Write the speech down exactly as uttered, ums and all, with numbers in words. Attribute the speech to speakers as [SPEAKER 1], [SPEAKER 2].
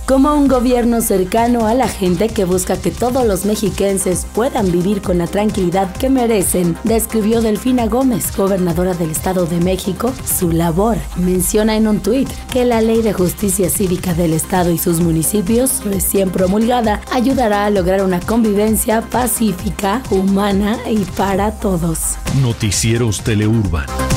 [SPEAKER 1] como un gobierno cercano a la gente que busca que todos los mexiquenses puedan vivir con la tranquilidad que merecen, describió Delfina Gómez, gobernadora del Estado de México, su labor. Menciona en un tuit que la Ley de Justicia Cívica del Estado y sus municipios, recién promulgada, ayudará a lograr una convivencia pacífica, humana y para todos.
[SPEAKER 2] Noticieros Teleurban.